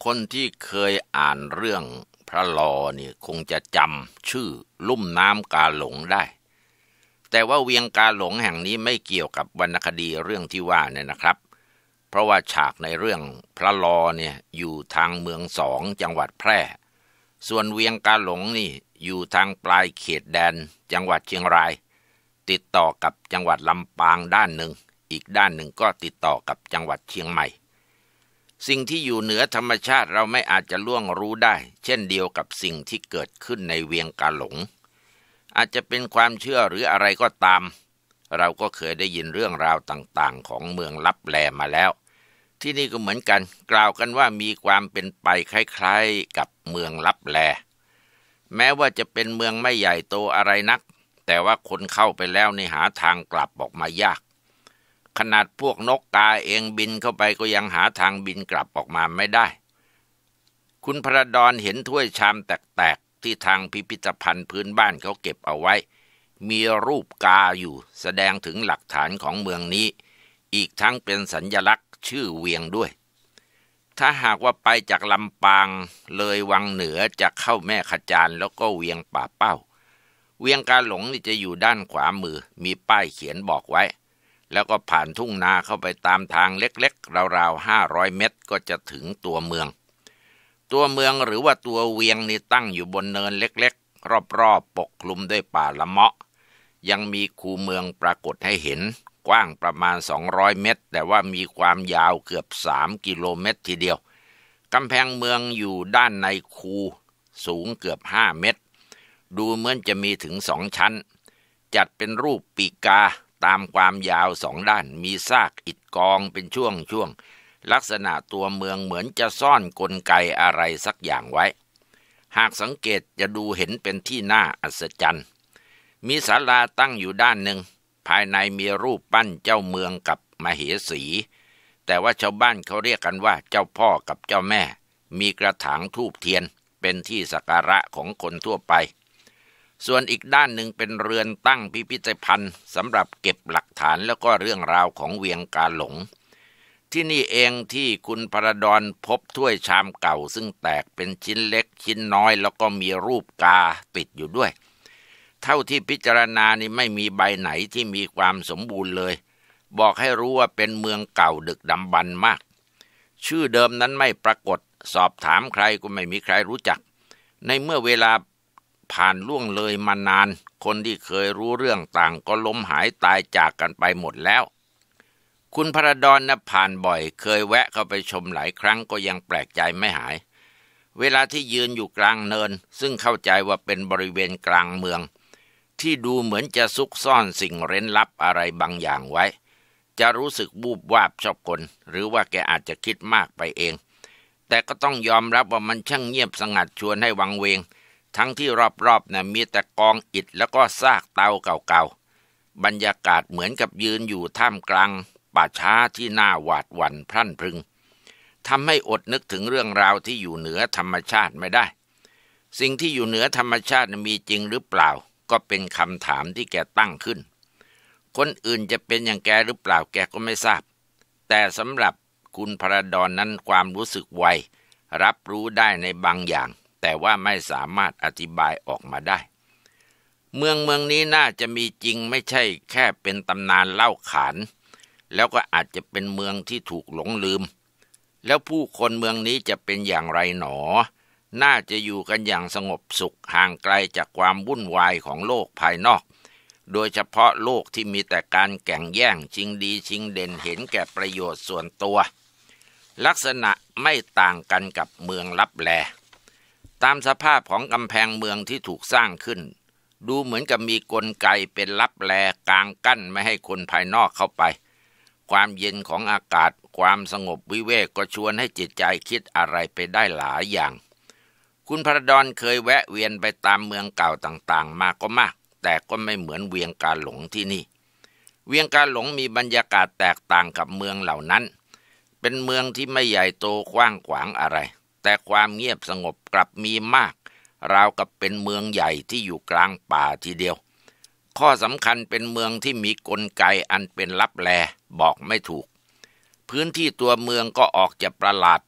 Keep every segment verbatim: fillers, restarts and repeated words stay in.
คนที่เคยอ่านเรื่องพระลอนี่คงจะจำชื่อลุ่มน้ำกาหลงได้แต่ว่าเวียงกาหลงแห่งนี้ไม่เกี่ยวกับวรรณคดีเรื่องที่ว่าเนี่ยนะครับเพราะว่าฉากในเรื่องพระลอเนี่ยอยู่ทางเมืองสองจังหวัดแพร่ส่วนเวียงกาหลงนี่อยู่ทางปลายเขตแดนจังหวัดเชียงรายติดต่อกับจังหวัดลำปางด้านหนึ่งอีกด้านหนึ่งก็ติดต่อกับจังหวัดเชียงใหม่สิ่งที่อยู่เหนือธรรมชาติเราไม่อาจจะล่วงรู้ได้เช่นเดียวกับสิ่งที่เกิดขึ้นในเวียงกาหลงอาจจะเป็นความเชื่อหรืออะไรก็ตามเราก็เคยได้ยินเรื่องราวต่างๆของเมืองลับแลมาแล้วที่นี่ก็เหมือนกันกล่าวกันว่ามีความเป็นไปคล้ายๆกับเมืองลับแลแม้ว่าจะเป็นเมืองไม่ใหญ่โตอะไรนักแต่ว่าคนเข้าไปแล้วในหาทางกลับออกมายากขนาดพวกนกกาเองบินเข้าไปก็ยังหาทางบินกลับออกมาไม่ได้คุณพระดอนเห็นถ้วยชามแตกๆที่ทางพิพิธภัณฑ์พื้นบ้านเขาเก็บเอาไว้มีรูปกาอยู่แสดงถึงหลักฐานของเมืองนี้อีกทั้งเป็นสัญลักษณ์ชื่อเวียงด้วยถ้าหากว่าไปจากลำปางเลยวังเหนือจะเข้าแม่ขจารแล้วก็เวียงป่าเป้าเวียงกาหลงนี่จะอยู่ด้านขวามือมีป้ายเขียนบอกไว้แล้วก็ผ่านทุ่งนาเข้าไปตามทางเล็กๆราวๆห้าร้อยเมตรก็จะถึงตัวเมืองตัวเมืองหรือว่าตัวเวียงนี่ตั้งอยู่บนเนินเล็กๆรอบๆปกคลุมด้วยป่าละเมาะยังมีคูเมืองปรากฏให้เห็นกว้างประมาณสองร้อยเมตรแต่ว่ามีความยาวเกือบสามกิโลเมตรทีเดียวกำแพงเมืองอยู่ด้านในคูสูงเกือบห้าเมตรดูเหมือนจะมีถึงสองชั้นจัดเป็นรูปปีกาตามความยาวสองด้านมีซากอิฐกองเป็นช่วงๆลักษณะตัวเมืองเหมือนจะซ่อนกลไกอะไรสักอย่างไว้หากสังเกตจะดูเห็นเป็นที่น่าอัศจรรย์มีศาลาตั้งอยู่ด้านหนึ่งภายในมีรูปปั้นเจ้าเมืองกับมเหสีแต่ว่าชาวบ้านเขาเรียกกันว่าเจ้าพ่อกับเจ้าแม่มีกระถางธูปเทียนเป็นที่สักการะของคนทั่วไปส่วนอีกด้านหนึ่งเป็นเรือนตั้งพิพิธภัณฑ์สำหรับเก็บหลักฐานแล้วก็เรื่องราวของเวียงกาหลงที่นี่เองที่คุณพระดอนพบถ้วยชามเก่าซึ่งแตกเป็นชิ้นเล็กชิ้นน้อยแล้วก็มีรูปกาติดอยู่ด้วยเท่าที่พิจารณานี่ไม่มีใบไหนที่มีความสมบูรณ์เลยบอกให้รู้ว่าเป็นเมืองเก่าดึกดำบรรพ์มากชื่อเดิมนั้นไม่ปรากฏสอบถามใครก็ไม่มีใครรู้จักในเมื่อเวลาผ่านล่วงเลยมานานคนที่เคยรู้เรื่องต่างก็ล้มหายตายจากกันไปหมดแล้วคุณพระดอนนะผ่านบ่อยเคยแวะเข้าไปชมหลายครั้งก็ยังแปลกใจไม่หายเวลาที่ยืนอยู่กลางเนินซึ่งเข้าใจว่าเป็นบริเวณกลางเมืองที่ดูเหมือนจะซุกซ่อนสิ่งเร้นลับอะไรบางอย่างไว้จะรู้สึกบูบวาบชอบกลหรือว่าแกอาจจะคิดมากไปเองแต่ก็ต้องยอมรับว่ามันช่างเงียบสงัดชวนให้วังเวงทั้งที่รอบๆน่ะมีแต่กองอิฐแล้วก็ซากเตาเก่าๆบรรยากาศเหมือนกับยืนอยู่ท่ามกลางป่าช้าที่น่าหวาดหวั่นพรั่นพรึงทำให้อดนึกถึงเรื่องราวที่อยู่เหนือธรรมชาติไม่ได้สิ่งที่อยู่เหนือธรรมชาติมีจริงหรือเปล่าก็เป็นคำถามที่แกตั้งขึ้นคนอื่นจะเป็นอย่างแกหรือเปล่าแกก็ไม่ทราบแต่สำหรับคุณพระดอนนั้นความรู้สึกไวรับรู้ได้ในบางอย่างแต่ว่าไม่สามารถอธิบายออกมาได้เมืองเมืองนี้น่าจะมีจริงไม่ใช่แค่เป็นตำนานเล่าขานแล้วก็อาจจะเป็นเมืองที่ถูกหลงลืมแล้วผู้คนเมืองนี้จะเป็นอย่างไรหนอน่าจะอยู่กันอย่างสงบสุขห่างไกลจากความวุ่นวายของโลกภายนอกโดยเฉพาะโลกที่มีแต่การแข่งแย่งชิงดีชิงเด่นเห็นแก่ประโยชน์ส่วนตัวลักษณะไม่ต่างกันกับเมืองลับแลตามสภาพของกำแพงเมืองที่ถูกสร้างขึ้นดูเหมือนกับมีกลไกเป็นลับแลกางกั้นไม่ให้คนภายนอกเข้าไปความเย็นของอากาศความสงบวิเวกก็ชวนให้จิตใจคิดอะไรไปได้หลายอย่างคุณพระดอนเคยแวะเวียนไปตามเมืองเก่าต่างๆมาก็มากแต่ก็ไม่เหมือนเวียงกาหลงที่นี่เวียงกาหลงมีบรรยากาศแตกต่างกับเมืองเหล่านั้นเป็นเมืองที่ไม่ใหญ่โตกว้างขวางอะไรแต่ความเงียบสงบกลับมีมากราวกับเป็นเมืองใหญ่ที่อยู่กลางป่าทีเดียวข้อสำคัญเป็นเมืองที่มีกลไกอันเป็นลับแลบอกไม่ถูกพื้นที่ตัวเมืองก็ออกจะประหลาด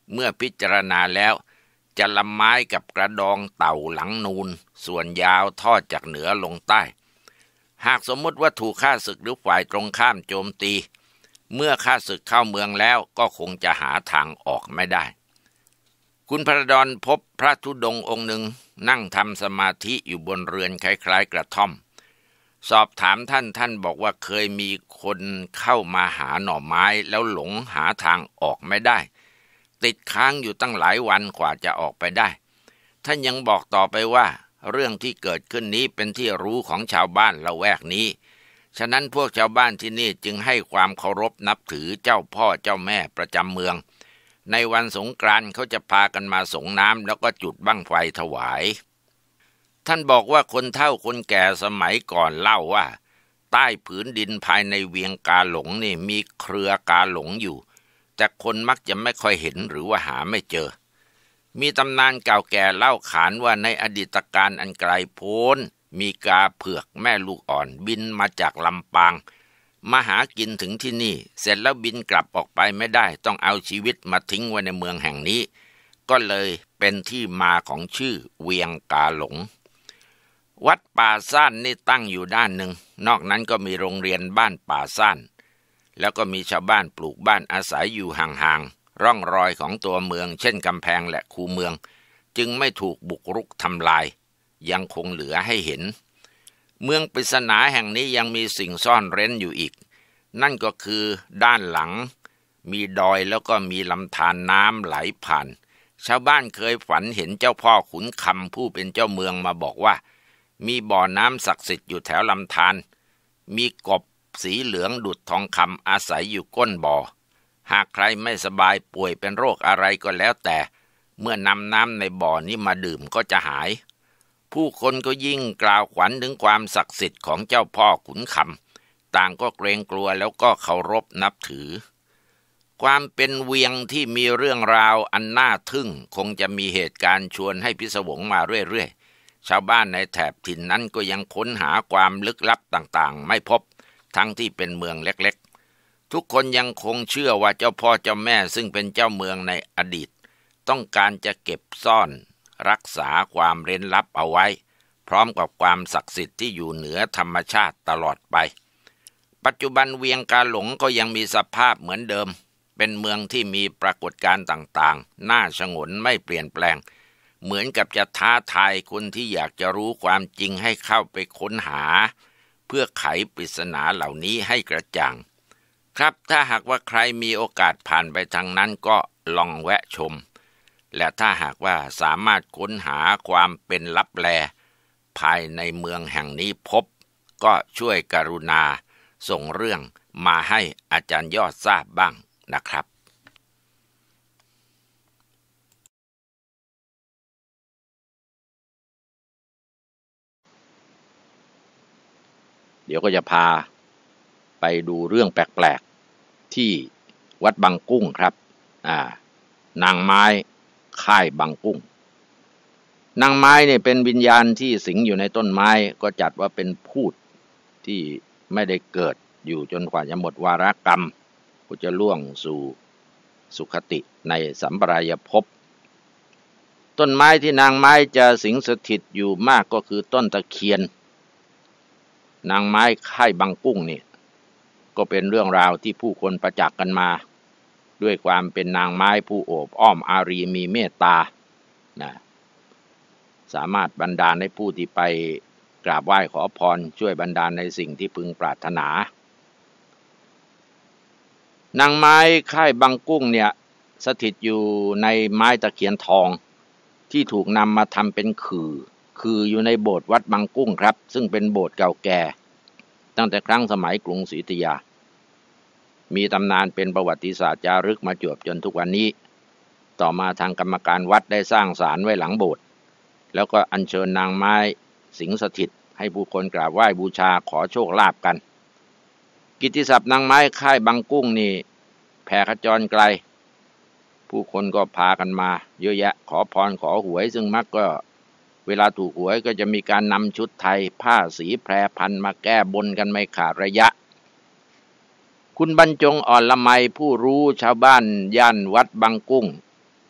เมื่อพิจารณาแล้วจะลำไม้กับกระดองเต่าหลังนูนส่วนยาวทอดจากเหนือลงใต้หากสมมติว่าถูกข้าศึกหรือฝ่ายตรงข้ามโจมตีเมื่อข้าศึกเข้าเมืองแล้วก็คงจะหาทางออกไม่ได้คุณพระดอนพบพระธุดงค์องค์หนึ่งนั่งทำสมาธิอยู่บนเรือนคล้ายๆกระท่อมสอบถามท่านท่านบอกว่าเคยมีคนเข้ามาหาหน่อไม้แล้วหลงหาทางออกไม่ได้ติดค้างอยู่ตั้งหลายวันกว่าจะออกไปได้ท่านยังบอกต่อไปว่าเรื่องที่เกิดขึ้นนี้เป็นที่รู้ของชาวบ้านละแวกนี้ฉะนั้นพวกชาวบ้านที่นี่จึงให้ความเคารพนับถือเจ้าพ่อเจ้าแม่ประจำเมืองในวันสงกรานต์เขาจะพากันมาสงน้ำแล้วก็จุดบั้งไฟถวายท่านบอกว่าคนเฒ่าคนแก่สมัยก่อนเล่าว่าใต้ผืนดินภายในเวียงกาหลงนี่มีเครือกาหลงอยู่แต่คนมักจะไม่ค่อยเห็นหรือว่าหาไม่เจอมีตำนานเก่าแก่เล่าขานว่าในอดีตการอันไกลโพ้นมีกาเผือกแม่ลูกอ่อนบินมาจากลำปางมาหากินถึงที่นี่เสร็จแล้วบินกลับออกไปไม่ได้ต้องเอาชีวิตมาทิ้งไว้ในเมืองแห่งนี้ก็เลยเป็นที่มาของชื่อเวียงกาหลงวัดป่าซ่านนี่ตั้งอยู่ด้านหนึ่งนอกนั้นก็มีโรงเรียนบ้านป่าซ่านแล้วก็มีชาวบ้านปลูกบ้านอาศัยอยู่ห่างๆร่องรอยของตัวเมืองเช่นกำแพงและคูเมืองจึงไม่ถูกบุกรุกทำลายยังคงเหลือให้เห็นเมืองปริศนาแห่งนี้ยังมีสิ่งซ่อนเร้นอยู่อีกนั่นก็คือด้านหลังมีดอยแล้วก็มีลำธารน้ำไหลผ่านชาวบ้านเคยฝันเห็นเจ้าพ่อขุนคำผู้เป็นเจ้าเมืองมาบอกว่ามีบ่อน้ำศักดิ์สิทธิ์อยู่แถวลำธารมีกบสีเหลืองดุจทองคำอาศัยอยู่ก้นบ่อหากใครไม่สบายป่วยเป็นโรคอะไรก็แล้วแต่เมื่อนำน้ำในบ่อนี้มาดื่มก็จะหายผู้คนก็ยิ่งกล่าวขวัญถึงความศักดิ์สิทธิ์ของเจ้าพ่อขุนคำต่างก็เกรงกลัวแล้วก็เคารพนับถือความเป็นเวียงที่มีเรื่องราวอันน่าทึ่งคงจะมีเหตุการณ์ชวนให้พิศวงมาเรื่อยๆชาวบ้านในแถบถิ่นนั้นก็ยังค้นหาความลึกลับต่างๆไม่พบทั้งที่เป็นเมืองเล็กๆทุกคนยังคงเชื่อว่าเจ้าพ่อเจ้าแม่ซึ่งเป็นเจ้าเมืองในอดีตต้องการจะเก็บซ่อนรักษาความเร้นลับเอาไว้พร้อมกับความศักดิ์สิทธิ์ที่อยู่เหนือธรรมชาติตลอดไปปัจจุบันเวียงกาหลงก็ยังมีสภาพเหมือนเดิมเป็นเมืองที่มีปรากฏการณ์ต่างๆน่าฉงนไม่เปลี่ยนแปลงเหมือนกับจะท้าทายคนที่อยากจะรู้ความจริงให้เข้าไปค้นหาเพื่อไขปริศนาเหล่านี้ให้กระจ่างครับถ้าหากว่าใครมีโอกาสผ่านไปทางนั้นก็ลองแวะชมและถ้าหากว่าสามารถค้นหาความเป็นลับแลภายในเมืองแห่งนี้พบก็ช่วยกรุณาส่งเรื่องมาให้อาจารย์ยอดทราบบ้างนะครับเดี๋ยวก็จะพาไปดูเรื่องแปลกๆที่วัดบางกุ้งครับอ่านางไม้ค่ายบางกุ้งนางไม้เนี่ยเป็นวิญญาณที่สิงอยู่ในต้นไม้ก็จัดว่าเป็นพูดที่ไม่ได้เกิดอยู่จนกว่าจะหมดวาระกรรมก็จะล่วงสู่สุคติในสัมปรายภพต้นไม้ที่นางไม้จะสิงสถิตอยู่มากก็คือต้นตะเคียนนางไม้ค่ายบางกุ้งนี่ก็เป็นเรื่องราวที่ผู้คนประจักษ์กันมาด้วยความเป็นนางไม้ผู้โอบอ้อมอารีมีเมตตานะสามารถบันดาลให้ผู้ที่ไปกราบไหว้ขอพรช่วยบันดาลในสิ่งที่พึงปรารถนานางไม้ค่ายบางกุ้งเนี่ยสถิตอยู่ในไม้ตะเคียนทองที่ถูกนำมาทำเป็นขื่อคืออยู่ในโบสถ์วัดบางกุ้งครับซึ่งเป็นโบสถ์เก่าแก่ตั้งแต่ครั้งสมัยกรุงศรีอยุธยามีตำนานเป็นประวัติศาสตร์จารึกมาจวบจนทุกวันนี้ต่อมาทางกรรมการวัดได้สร้างศาลไว้หลังโบสถ์แล้วก็อัญเชิญนางไม้สิงสถิตให้ผู้คนกราบไหว้บูชาขอโชคลาภกันกิตติศัพท์นางไม้ค่ายบางกุ้งนี่แผ่ขจรไกลผู้คนก็พากันมาเยอะแยะขอพรขอหวยซึ่งมักก็เวลาถูกหวยก็จะมีการนำชุดไทยผ้าสีแพรพันมาแก้บนกันไม่ขาดระยะคุณบรรจงอ่อนละไมผู้รู้ชาวบ้านย่านวัดบางกุ้ง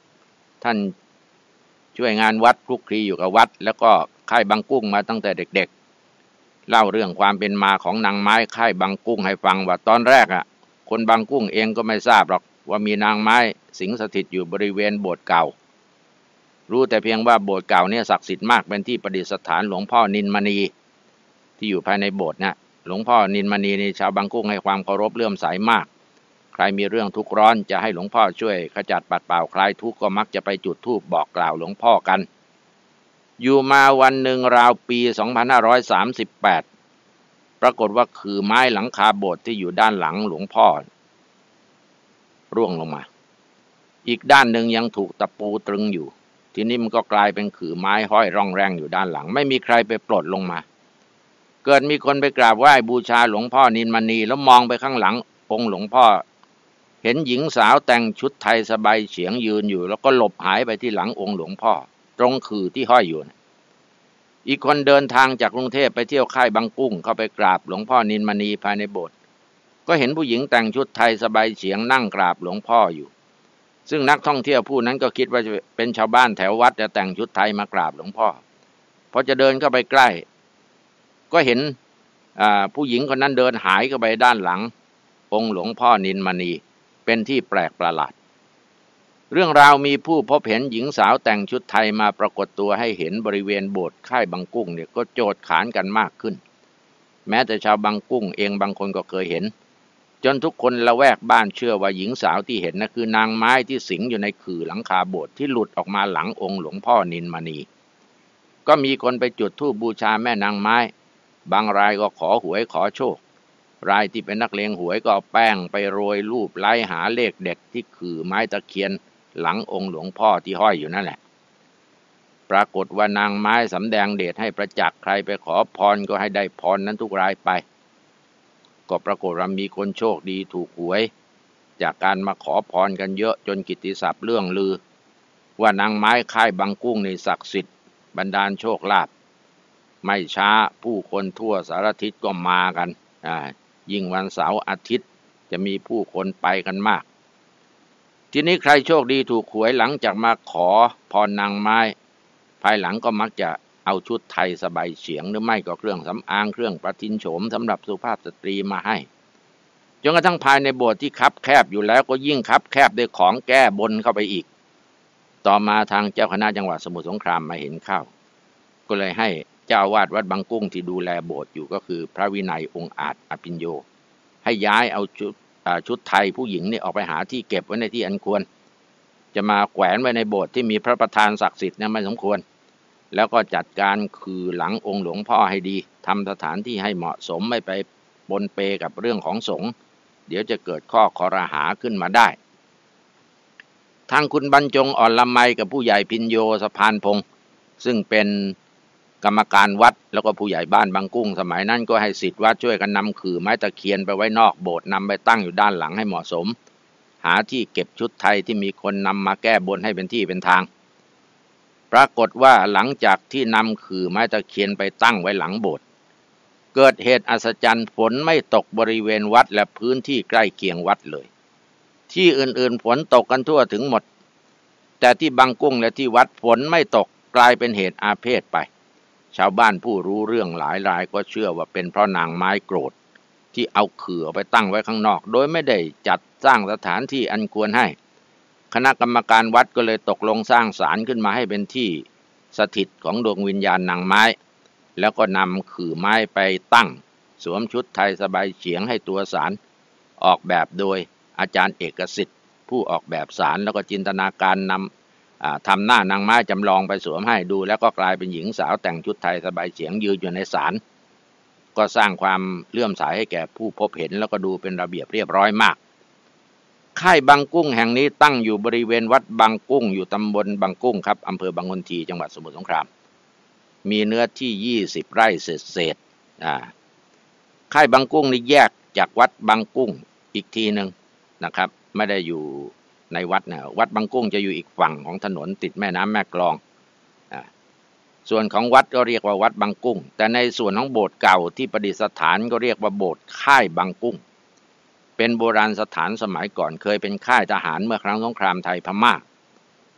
ท่านช่วยงานวัดคลุกคลีอยู่กับวัดแล้วก็ค่ายบางกุ้งมาตั้งแต่เด็กๆเล่าเรื่องความเป็นมาของนางไม้ค่ายบางกุ้งให้ฟังว่าตอนแรกอ่ะคนบางกุ้งเองก็ไม่ทราบหรอกว่ามีนางไม้สิงสถิตอยู่บริเวณโบสถ์เก่ารู้แต่เพียงว่าโบสถ์เก่าเนี่ยศักดิ์สิทธิ์มากเป็นที่ประดิษฐานหลวงพ่อนินมณีที่อยู่ภายในโบสถ์นะหลวงพ่อนินมณีนี่ชาวบางกุ้งให้ความเคารพเลื่อมใสมากใครมีเรื่องทุกข์ร้อนจะให้หลวงพ่อช่วยขจัดปัดเป่าคลายทุกข์ก็มักจะไปจุดธูปบอกกล่าวหลวงพ่อกันอยู่มาวันหนึ่งราวปีสองพันห้าร้อยสามสิบแปดปรากฏว่าคือไม้หลังคาโบสถ์ที่อยู่ด้านหลังหลวงพ่อร่วงลงมาอีกด้านหนึ่งยังถูกตะปูตรึงอยู่ทีนี้มันก็กลายเป็นขื่อไม้ห้อยร่องแรงอยู่ด้านหลังไม่มีใครไปปลดลงมาเกิดมีคนไปกราบไหว้บูชาหลวงพ่อนินมณีแล้วมองไปข้างหลังองค์หลวงพ่อเห็นหญิงสาวแต่งชุดไทยสบายเฉียงยืนอยู่แล้วก็หลบหายไปที่หลังองค์หลวงพ่อตรงขื่อที่ห้อยอยู่นะอีกคนเดินทางจากกรุงเทพไปเที่ยวค่ายบางกุ้งเข้าไปกราบหลวงพ่อนินมณีภายในโบสถ์ก็เห็นผู้หญิงแต่งชุดไทยสบายเฉียงนั่งกราบหลวงพ่ออยู่ซึ่งนักท่องเที่ยวผู้นั้นก็คิดว่าจะเป็นชาวบ้านแถววัดจะแต่งชุดไทยมากราบหลวงพ่อพอจะเดินเข้าไปใกล้ก็เห็นผู้หญิงคนนั้นเดินหายเข้าไปด้านหลังองค์หลวงพ่อนินมณีเป็นที่แปลกประหลาดเรื่องราวมีผู้พบเห็นหญิงสาวแต่งชุดไทยมาปรากฏตัวให้เห็นบริเวณโบสถ์ค่ายบางกุ้งเนี่ยก็โจทย์ขานกันมากขึ้นแม้แต่ชาวบางกุ้งเองบางคนก็เคยเห็นจนทุกคนละแวกบ้านเชื่อว่าหญิงสาวที่เห็นนะคือนางไม้ที่สิงอยู่ในขื่อหลังคาโบสถ์ที่หลุดออกมาหลังองค์หลวงพ่อนินมณีก็มีคนไปจุดธูปบูชาแม่นางไม้บางรายก็ขอหวยขอโชครายที่เป็นนักเลงหวยก็เอาแป้งไปโรยรูปไล่หาเลขเด็ดที่ขื่อไม้ตะเคียนหลังองค์หลวงพ่อที่ห้อยอยู่นั่นแหละปรากฏว่านางไม้สำแดงเดชให้ประจักษ์ใครไปขอพรก็ให้ได้พรนั้นทุกรายไปก็ปรากฏว่ามีคนโชคดีถูกหวยจากการมาขอพรกันเยอะจนกิตติศัพท์เรื่องลือว่านางไม้ค่ายบางกุ้งในศักดิ์สิทธิ์บันดาลโชคลาภไม่ช้าผู้คนทั่วสารทิศก็มากันอ่ายิ่งวันเสาร์อาทิตย์จะมีผู้คนไปกันมากทีนี้ใครโชคดีถูกหวยหลังจากมาขอพรนางไม้ภายหลังก็มักจะเอาชุดไทยสบายเฉียงหรือไม่ก็เครื่องสำอางเครื่องประทินโฉมสำหรับสุภาพสตรีมาให้จนกระทั่งภายในโบสถ์ที่คับแคบอยู่แล้วก็ยิ่งคับแคบด้วยของแก้บนเข้าไปอีกต่อมาทางเจ้าคณะจังหวัดสมุทรสงครามมาเห็นเข้าก็เลยให้เจ้าอาวาสวัดบางกุ้งที่ดูแลโบสถ์อยู่ก็คือพระวินัยองค์อาจอภิญโยให้ย้ายเอาชุดชุดไทยผู้หญิงนี่ออกไปหาที่เก็บไว้ในที่อันควรจะมาแขวนไว้ในโบสถ์ที่มีพระประธานศักดิ์สิทธิ์เนี่ยไม่สมควรแล้วก็จัดการคือหลังองค์หลวงพ่อให้ดีทำสถานที่ให้เหมาะสมไม่ไปปนเปกับเรื่องของสงฆ์เดี๋ยวจะเกิดข้อคอรหาขึ้นมาได้ทางคุณบรรจงอ่อนละไมกับผู้ใหญ่พิญโยสะพานพงศ์ซึ่งเป็นกรรมการวัดแล้วก็ผู้ใหญ่บ้านบางกุ้งสมัยนั้นก็ให้ศิษย์วัดช่วยกันนำขื่อไม้ตะเคียนไปไว้นอกโบสถ์นำไปตั้งอยู่ด้านหลังให้เหมาะสมหาที่เก็บชุดไทยที่มีคนนำมาแก้บนให้เป็นที่เป็นทางปรากฏว่าหลังจากที่นำขื่อไม้ตะเคียนไปตั้งไว้หลังโบสถ์เกิดเหตุอัศจรรย์ฝนไม่ตกบริเวณวัดและพื้นที่ใกล้เคียงวัดเลยที่อื่นๆฝนตกกันทั่วถึงหมดแต่ที่บางกุ้งและที่วัดฝนไม่ตกกลายเป็นเหตุอาเพศไปชาวบ้านผู้รู้เรื่องหลายรายก็เชื่อว่าเป็นเพราะนางไม้โกรธที่เอาขื่อไปตั้งไว้ข้างนอกโดยไม่ได้จัดสร้างสถานที่อันควรให้คณะกรรมการวัดก็เลยตกลงสร้างศาลขึ้นมาให้เป็นที่สถิตของดวงวิญญาณนางไม้แล้วก็นำขื่อไม้ไปตั้งสวมชุดไทยสบายเฉียงให้ตัวศาลออกแบบโดยอาจารย์เอกสิทธิ์ผู้ออกแบบศาลแล้วก็จินตนาการนำทำหน้านางไม้จำลองไปสวมให้ดูแล้วก็กลายเป็นหญิงสาวแต่งชุดไทยสบายเฉียงยืนอยู่ในศาลก็สร้างความเลื่อมใสให้แก่ผู้พบเห็นแล้วก็ดูเป็นระเบียบเรียบร้อยมากค่ายบางกุ้งแห่งนี้ตั้งอยู่บริเวณวัดบางกุ้งอยู่ตำบลบางกุ้งครับอำเภอบางขุนทีจังหวัดสมุทรสงครามมีเนื้อที่ยี่สิบไร่เศษๆอ่าค่ายบางกุ้งนี่แยกจากวัดบางกุ้งอีกทีนึงนะครับไม่ได้อยู่ในวัดนะวัดบางกุ้งจะอยู่อีกฝั่งของถนนติดแม่น้ำแม่กลองอ่าส่วนของวัดก็เรียกว่าวัดบางกุ้งแต่ในส่วนของโบสถ์เก่าที่ประดิษฐานก็เรียกว่าโบสถ์ค่ายบางกุ้งเป็นโบราณสถานสมัยก่อนเคยเป็นค่ายทหารเมื่อครั้งสงครามไทยพม่า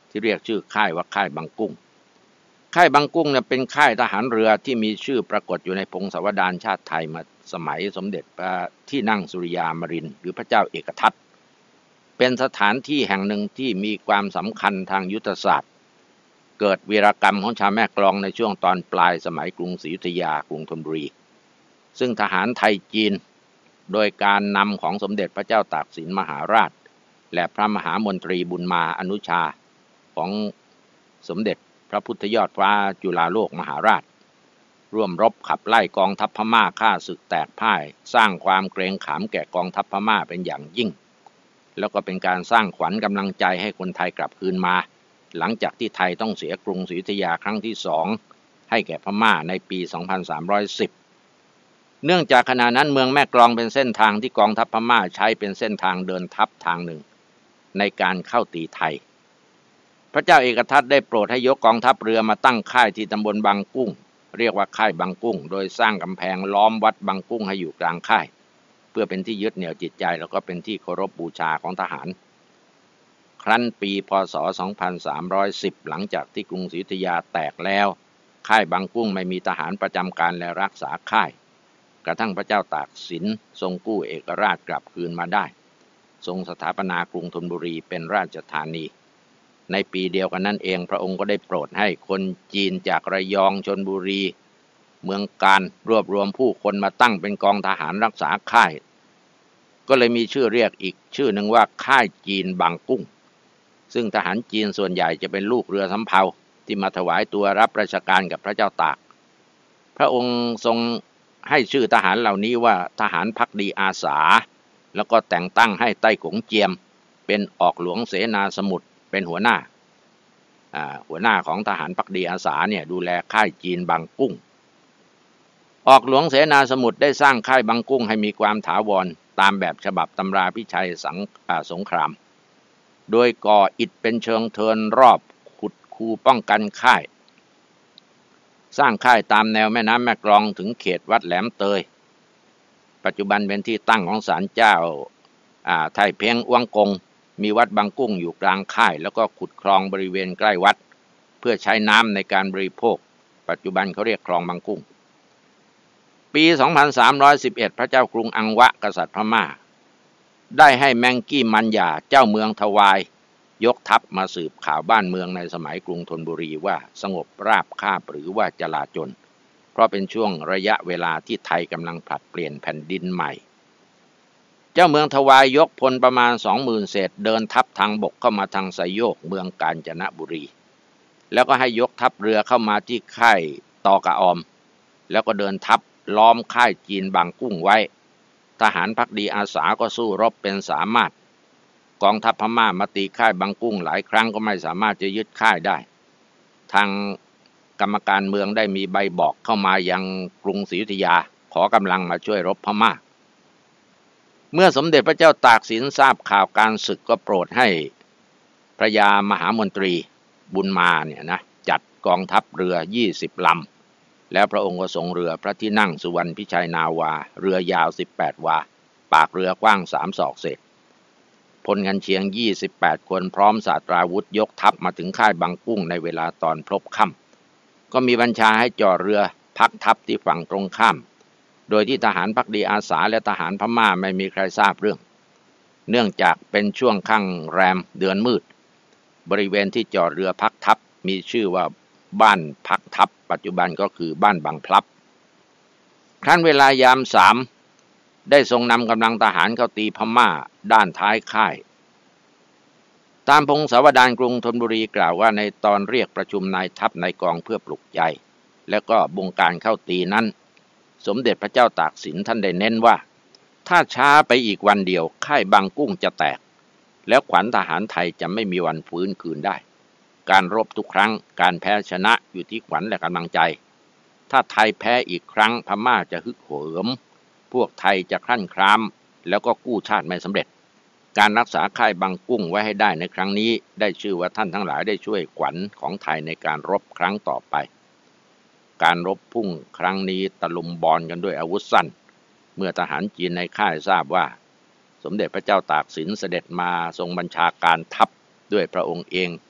ที่เรียกชื่อค่ายว่าค่ายบางกุ้งค่ายบางกุ้งเนี่ยเป็นค่ายทหารเรือที่มีชื่อปรากฏอยู่ในพงศาวดารชาติไทยมาสมัยสมเด็จพระที่นั่งสุริยามรินทร์หรือพระเจ้าเอกทัตเป็นสถานที่แห่งหนึ่งที่มีความสำคัญทางยุทธศาสตร์เกิดวีรกรรมของชาวแม่กลองในช่วงตอนปลายสมัยกรุงศรีอยุธยากรุงธนบุรีซึ่งทหารไทยจีนโดยการนำของสมเด็จพระเจ้าตากสินมหาราชและพระมหามนตรีบุญมาอนุชาของสมเด็จพระพุทธยอดฟ้าจุฬาโลกมหาราชร่วมรบขับไล่กองทัพพม่าฆ่าศึกแตกพ่ายสร้างความเกรงขามแก่กองทัพพม่าเป็นอย่างยิ่งแล้วก็เป็นการสร้างขวัญกำลังใจให้คนไทยกลับคืนมาหลังจากที่ไทยต้องเสียกรุงศรีอยุธยาครั้งที่สองให้แก่พม่าในปี สองพันสามร้อยสิบ เนื่องจากขณะนั้นเมืองแม่กลองเป็นเส้นทางที่กองทัพพม่าใช้เป็นเส้นทางเดินทัพทางหนึ่งในการเข้าตีไทยพระเจ้าเอกทัตได้โปรดให้ยกกองทัพเรือมาตั้งค่ายที่ตำบลบางกุ้งเรียกว่าค่ายบางกุ้งโดยสร้างกำแพงล้อมวัดบางกุ้งให้อยู่กลางค่ายเพื่อเป็นที่ยึดเหนี่ยวจิตใจแล้วก็เป็นที่เคารพบูชาของทหารครั้นปีพ.ศ. สองพันสามร้อยสิบหลังจากที่กรุงศรีอยุธยาแตกแล้วค่ายบางกุ้งไม่มีทหารประจำการและรักษาค่ายกระทั่งพระเจ้าตากสินทรงกู้เอกราชกลับคืนมาได้ทรงสถาปนากรุงธนบุรีเป็นราชธานีในปีเดียวกันนั้นเองพระองค์ก็ได้โปรดให้คนจีนจากระยองชลบุรีเมืองการรวบรวมผู้คนมาตั้งเป็นกองทหารรักษาค่ายก็เลยมีชื่อเรียกอีกชื่อหนึ่งว่าค่ายจีนบางกุ้งซึ่งทหารจีนส่วนใหญ่จะเป็นลูกเรือสำเภาที่มาถวายตัวรับราชการกับพระเจ้าตากพระองค์ทรงให้ชื่อทหารเหล่านี้ว่าทหารภักดีอาสาแล้วก็แต่งตั้งให้ไต้กงเจียมเป็นออกหลวงเสนาสมุทรเป็นหัวหน้าหัวหน้าของทหารภักดีอาสาเนี่ยดูแลค่ายจีนบางกุ้งออกหลวงเสนาสมุทรได้สร้างค่ายบางกุ้งให้มีความถาวรตามแบบฉบับตำราพิชัยสังสงครามโดยก่ออิฐเป็นเชิงเทินรอบขุดคูป้องกันค่ายสร้างค่ายตามแนวแม่น้ำแม่กลองถึงเขตวัดแหลมเตยปัจจุบันเป็นที่ตั้งของศาลเจ้าไทเพียงอ้วงกงมีวัดบางกุ้งอยู่กลางค่ายแล้วก็ขุดคลองบริเวณใกล้วัดเพื่อใช้น้ำในการบริโภคปัจจุบันเขาเรียกคลองบางกุ้งปี สองพันสามร้อยสิบเอ็ด พระเจ้ากรุงอังวะกษัตริย์พม่าได้ให้แมงกี้มันยาเจ้าเมืองทวายยกทัพมาสืบข่าวบ้านเมืองในสมัยกรุงธนบุรีว่าสงบราบคาบหรือว่าจลาจลเพราะเป็นช่วงระยะเวลาที่ไทยกำลังผลัดเปลี่ยนแผ่นดินใหม่เจ้าเมืองทวายยกพลประมาณ สองหมื่น เศษเดินทัพทางบกเข้ามาทางไซโยกเมืองกาญจนบุรีแล้วก็ให้ยกทัพเรือเข้ามาที่ค่ายตอกะออมแล้วก็เดินทัพล้อมค่ายจีนบางกุ้งไว้ทหารภักดีอาสาก็สู้รบเป็นสามารถกองทัพพม่ามาตีค่ายบางกุ้งหลายครั้งก็ไม่สามารถจะยึดค่ายได้ทางกรรมการเมืองได้มีใบบอกเข้ามายังกรุงศรีอยุธยาขอกำลังมาช่วยรบพม่าเมื่อสมเด็จพระเจ้าตากสินทราบข่าวการศึกก็โปรดให้พระยามหามนตรีบุญมาเนี่ยนะจัดกองทัพเรือยี่สิบลำแล้วพระองค์ก็ทรงเรือพระที่นั่งสุวรรณพิชัยนาวาเรือยาวสิบแปดวาปากเรือกว้างสามศอกเศษพลกันเชียงยี่สิบแปดคนพร้อมศาสตราวุธยกทัพมาถึงค่ายบางกุ้งในเวลาตอนพลบค่ำก็มีบัญชาให้จอดเรือพักทัพที่ฝั่งตรงข้ามโดยที่ทหารภักดีอาสาและทหารพม่าไม่มีใครทราบเรื่องเนื่องจากเป็นช่วงค่ำแรมเดือนมืดบริเวณที่จอดเรือพักทัพมีชื่อว่าบ้านพักทัพปัจจุบันก็คือบ้านบางพลับครั้นเวลายามสามได้ทรงนำกำลังทหารเข้าตีพม่าด้านท้ายค่ายตามพงศาวดารกรุงธนบุรีกล่าวว่าในตอนเรียกประชุมนายทัพนายกองเพื่อปลุกใจแล้วก็บงการเข้าตีนั้นสมเด็จพระเจ้าตากสินท่านได้เน้นว่าถ้าช้าไปอีกวันเดียวค่ายบางกุ้งจะแตกแล้วขวัญทหารไทยจะไม่มีวันฟื้นคืนได้การรบทุกครั้งการแพ้ชนะอยู่ที่ขวัญและกำลังใจถ้าไทยแพ้อีกครั้งพม่าจะฮึกเหิมพวกไทยจะคลั่นคล้ามแล้วก็กู้ชาติไม่สำเร็จการรักษาค่ายบางกุ้งไว้ให้ได้ในครั้งนี้ได้ชื่อว่าท่านทั้งหลายได้ช่วยขวัญของไทยในการรบครั้งต่อไปการรบพุ่งครั้งนี้ตะลุมบอลกันด้วยอาวุธสั้นเมื่อทหารจีนในค่ายทราบว่าสมเด็จพระเจ้าตากสินเสด็จมาทรงบัญชาการทัพด้วยพระองค์เอง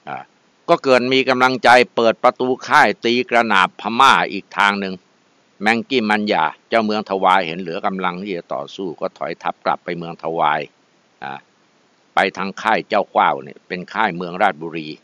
อ่าก็เกิดมีกำลังใจเปิดประตูค่ายตีกระหนาบพม่าอีกทางหนึ่งแมงกี้มันยาเจ้าเมืองทวายเห็นเหลือกำลังที่จะต่อสู้ก็ถอยทัพกลับไปเมืองทวายอ่าไปทางค่ายเจ้าขว้าวเนี่ยเป็นค่ายเมืองราชบุรี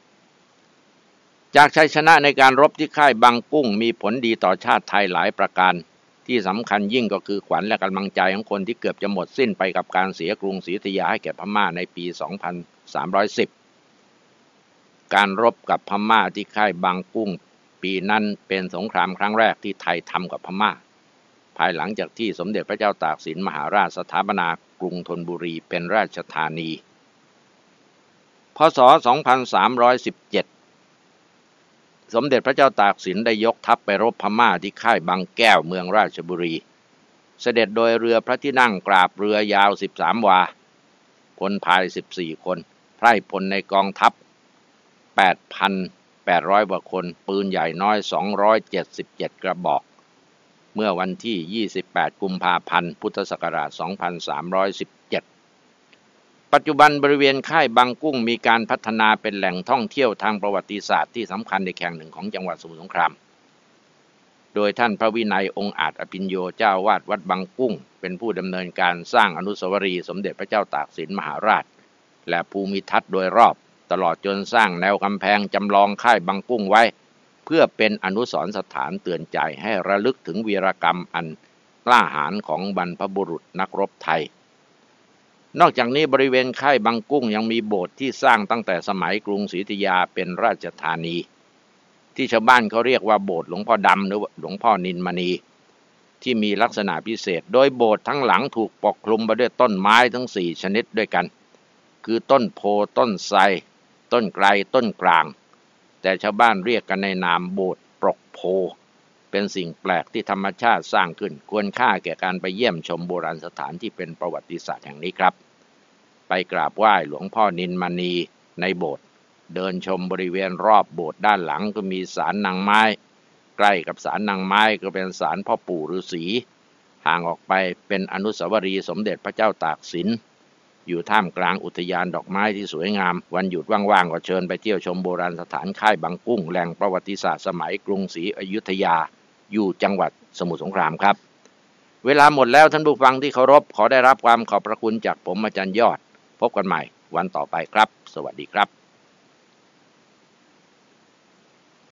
จากชัยชนะในการรบที่ค่ายบางกุ้งมีผลดีต่อชาติไทยหลายประการที่สำคัญยิ่งก็คือขวัญและกำลังใจของคนที่เกือบจะหมดสิ้นไปกับการเสียกรุงศรีอยุธยาให้แก่พม่าในปี สองพันสามร้อยสิบ การรบกับพม่าที่ค่ายบางกุ้งปีนั้นเป็นสงครามครั้งแรกที่ไทยทำกับพม่าภายหลังจากที่สมเด็จพระเจ้าตากสินมหาราชสถาปนากรุงธนบุรีเป็นราชธานีพ.ศ. สองพันสามร้อยสิบเจ็ดสมเด็จพระเจ้าตากสินได้ยกทัพไปรบพม่าที่ค่ายบางแก้วเมืองราชบุรีเสด็จโดยเรือพระที่นั่งกราบเรือยาวสิบสามวาพลพายสิบสี่คนไพร่พลในกองทัพ แปดพันแปดร้อย กว่าคนปืนใหญ่น้อยสองร้อยเจ็ดสิบเจ็ดกระบอกเมื่อวันที่ยี่สิบแปดกุมภาพันธ์พุทธศักราชสองพันสามร้อยสิบเจ็ดปัจจุบันบริเวณค่ายบางกุ้งมีการพัฒนาเป็นแหล่งท่องเที่ยวทางประวัติศาสตร์ที่สำคัญในแห่งหนึ่งของจังหวัดสมุทรสงครามโดยท่านพระวินัยองค์อาจอภิญโยเจ้าวาดวัดบางกุ้งเป็นผู้ดำเนินการสร้างอนุสาวรีย์สมเด็จพระเจ้าตากสินมหาราชและภูมิทัศน์โดยรอบตลอดจนสร้างแนวกำแพงจำลองค่ายบางกุ้งไว้เพื่อเป็นอนุสรณ์สถานเตือนใจให้ระลึกถึงวีรกรรมอันกล้าหาญของบรรพบุรุษนักรบไทยนอกจากนี้บริเวณค่ายบางกุ้งยังมีโบสถ์ที่สร้างตั้งแต่สมัยกรุงศรีอยุธยาเป็นราชธานีที่ชาวบ้านเขาเรียกว่าโบสถ์หลวงพ่อดำหรือหลวงพ่อนินมณีที่มีลักษณะพิเศษโดยโบสถ์ทั้งหลังถูกปกคลุมไปด้วยต้นไม้ทั้งสี่ชนิดด้วยกันคือต้นโพต้นไทรต้นไกรต้นกลางแต่ชาวบ้านเรียกกันในนามโบสถ์ปรกโพเป็นสิ่งแปลกที่ธรรมชาติสร้างขึ้นควรค่าแก่การไปเยี่ยมชมโบราณสถานที่เป็นประวัติศาสตร์แห่งนี้ครับไปกราบไหว้หลวงพ่อนินมณีในโบสถ์เดินชมบริเวณรอบโบสถ์ด้านหลังก็มีศาลนางไม้ใกล้กับศาลนางไม้ก็เป็นศาลพ่อปู่ฤาษีห่างออกไปเป็นอนุสาวรีย์สมเด็จพระเจ้าตากสินอยู่ท่ามกลางอุทยานดอกไม้ที่สวยงามวันหยุดว่างๆก็เชิญไปเที่ยวชมโบราณสถานค่ายบางกุ้งแหล่งประวัติศาสตร์สมัยกรุงศรีอยุธยาอยู่จังหวัดสมุทรสงครามครับเวลาหมดแล้วท่านผู้ฟังที่เคารพขอได้รับความขอบพระคุณจากผมอาจารย์ยอดพบกันใหม่วันต่อไปครับสวัสดีครับ